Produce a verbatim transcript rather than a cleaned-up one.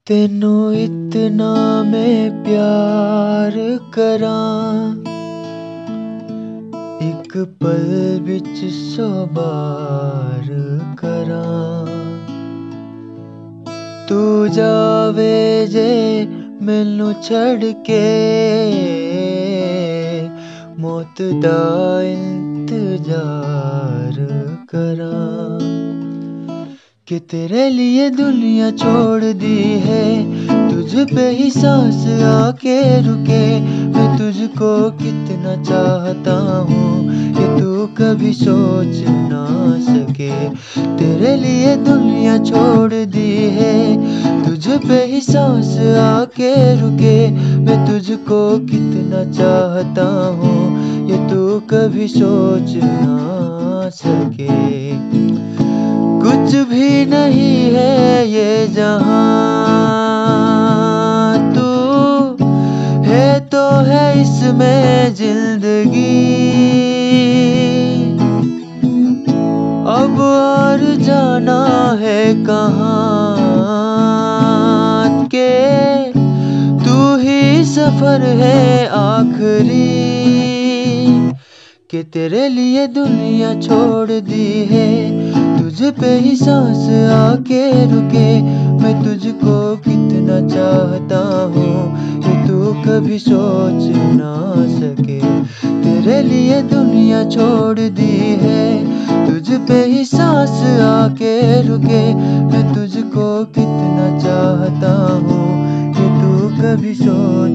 तेनू इतना मैं प्यार करां, एक पल बिच सौ बार करां। तू जावे जे मैनू छड़ के, मौत दा इंतजार करां। कि तेरे लिए दुनिया छोड़ दी है, तुझ पे ही सांस आके रुके। मैं तुझको कितना चाहता हूँ, ये तू कभी सोच ना सके। तेरे लिए दुनिया छोड़ दी है, तुझ पे ही सांस आके रुके। मैं तुझको कितना चाहता हूँ, ये तू कभी सोच ना सके। कुछ भी नहीं है ये जहां, तू है तो है इसमें जिंदगी। अब और जाना है कहाँ के, तू ही सफर है आखिरी। कि तेरे लिए दुनिया छोड़ दी है, तुझ पे ही सांस आके रुके। मैं तुझको कितना चाहता हूँ, ये तू कभी सोच ना सके। तेरे लिए दुनिया छोड़ दी है, तुझ पे ही सांस आके रुके। मैं तुझको कितना चाहता हूँ, ये तू कभी सोच